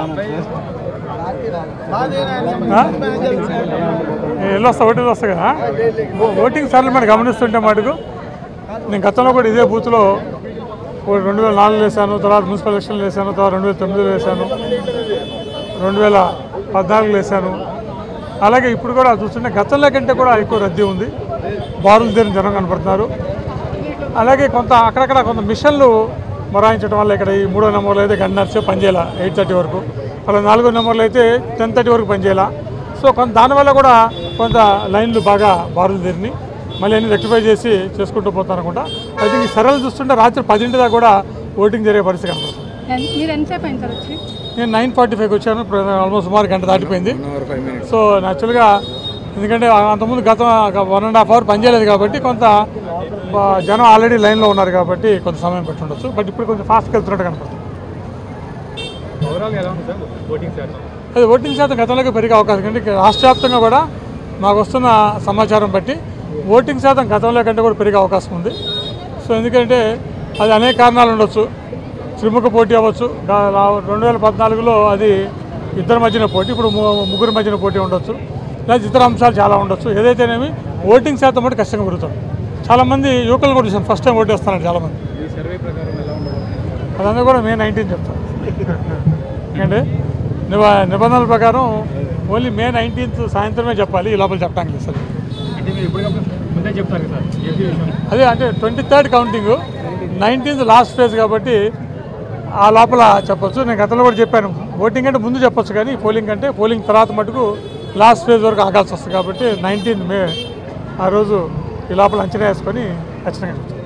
ఎల్లు వస్తా ఓటింగ్ వస్తా కదా ఓటింగ్ సార్లు మనం గమనిస్తుంటే మటుకు నేను గతంలో కూడా ఇదే బూత్లో 2004 వేసాను, తర్వాత మున్సిపల్ ఎలక్షన్లు వేసాను, తర్వాత 2009 వేసాను, 2014 వేసాను. అలాగే ఇప్పుడు కూడా చూస్తుంటే గతంలో కంటే కూడా ఎక్కువ రద్దీ ఉంది, బారులు తీరిన జనం కనపడుతున్నారు. అలాగే కొంత అక్కడక్కడ కొంత మిషన్లు మొరాయించడం వల్ల ఇక్కడ ఈ 3వ నెంబర్లో అయితే గంట నడిచే పనిచేయాల 8:30 వరకు, అలా 4వ నెంబర్లో అయితే 10:30 వరకు పనిచేయాల. సో కొంత దానివల్ల కూడా కొంత లైన్లు బాగా బారులు తీరిని మళ్ళీ అన్ని రెక్టిఫై చేసి చేసుకుంటూ పోతాను అనుకుంటా. అయితే ఈ సరళ చూస్తుంటే రాత్రి 10 దాకా కూడా ఓటింగ్ జరిగే పరిస్థితి కనపడుతుంది. నేను 9:45కి వచ్చాను, ఆల్మోస్ట్ సుమారు గంట దాటిపోయింది. సో యాక్చువల్గా ఎందుకంటే అంతకుముందు గతం 1.5 అవర్ పనిచేయలేదు కాబట్టి కొంత జనం ఆల్రెడీ లైన్లో ఉన్నారు కాబట్టి కొంత సమయం పెట్టుండొచ్చు. బట్ ఇప్పుడు కొంచెం ఫాస్ట్గా వెళ్తున్నట్టు కనపడుతుంది. అది ఓటింగ్ శాతం గతంలోకి పెరిగే అవకాశం కంటే రాష్ట్ర వ్యాప్తంగా కూడా మాకు వస్తున్న సమాచారం బట్టి ఓటింగ్ శాతం గతంలో కంటే కూడా పెరిగే అవకాశం ఉంది. సో ఎందుకంటే అది అనేక కారణాలు ఉండొచ్చు. త్రిముఖ పోటీ అవ్వచ్చు, 2014లో అది ఇద్దరి మధ్యన పోటీ, ఇప్పుడు ముగ్గురు మధ్యన పోటీ ఉండొచ్చు, లేదా ఇతర అంశాలు చాలా ఉండొచ్చు. ఏదైతేనేమి ఓటింగ్ శాతం బట్టి ఖచ్చితంగా పెరుగుతుంది. చాలామంది యువకులు కూడా చూసాను, ఫస్ట్ టైం ఓటు వేస్తున్నారు చాలామంది. అదంతా కూడా మే 19 చెప్తాను. ఎందుకంటే నిబంధనల ప్రకారం ఓన్లీ మే 19 సాయంత్రమే చెప్పాలి, ఈ లోపల చెప్పడానికి లేదు సార్. అదే అంటే 23rd counting, 19th last phase కాబట్టి ఆ లోపల చెప్పొచ్చు. నేను గతంలో కూడా చెప్పాను, ఓటింగ్ అంటే ముందు చెప్పొచ్చు కానీ పోలింగ్ అంటే పోలింగ్ తర్వాత మటుకు లాస్ట్ ఫేజ్ వరకు ఆగాల్సి వస్తుంది కాబట్టి 19th మే ఆ రోజు ఈ లోపల అంచనా వేసుకొని ఖచ్చితంగా చెప్తాను.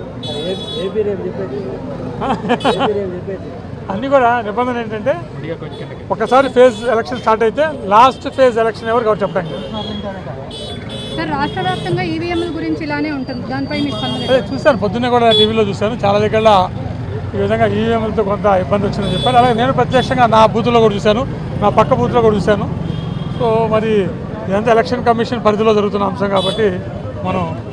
అన్నీ కూడా నిబంధన ఏంటంటే ఒకసారి ఫేజ్ ఎలక్షన్ స్టార్ట్ అయితే లాస్ట్ ఫేజ్ ఎలక్షన్ ఎవరు ఎవరు చెప్పడానికి. రాష్ట్ర వ్యాప్తంగా ఈవీఎంల గురించి ఇలానే ఉంటుంది, దానిపై అదే చూశాను, పొద్దున్నే కూడా టీవీలో చూశాను, చాలా దగ్గర ఈ విధంగా ఈవీఎంలతో కొంత ఇబ్బంది వచ్చిందని చెప్పారు. అలాగే నేను ప్రత్యక్షంగా నా బూత్లో కూడా చూశాను, నా పక్క బూత్లో కూడా చూశాను. సో మరి ఇదంతా ఎలక్షన్ కమిషన్ పరిధిలో జరుగుతున్న అంశం కాబట్టి మనం